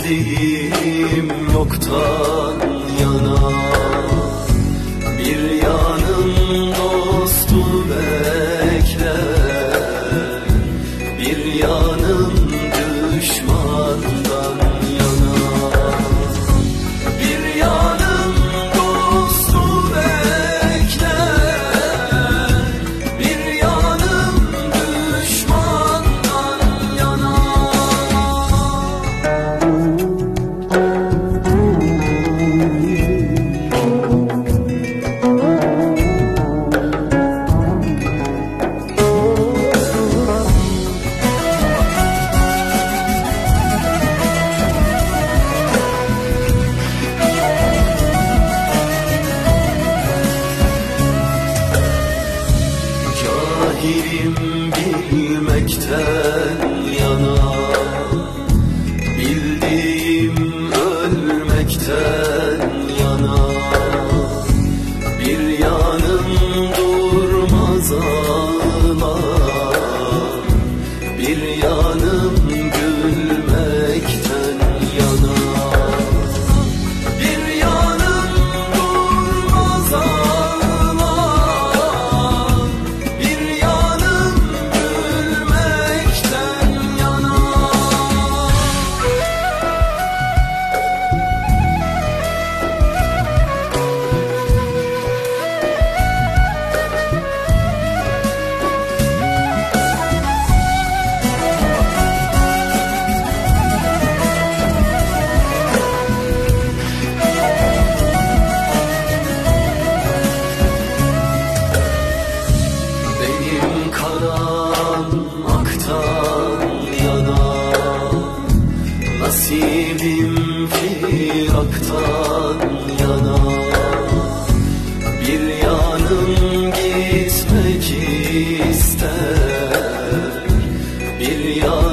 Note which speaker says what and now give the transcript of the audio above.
Speaker 1: bildiğim yoktan yana, bir yanım dostu bekler, bir yanım düşmandan yana. Bir yanım dostu bekler, bir yanım düşmandan yana. Cahilim bilmekten yana, bildiğim ölmekten yana. Bir yanım durmaz ağlar, bir yanım gülmekten yana. Bir yanım durmaz ağlar, bir yanım gülmekten yana. Benim karam aktan yana, nasibim firaktan yana. Bir yanım gitmek ister, bir yanım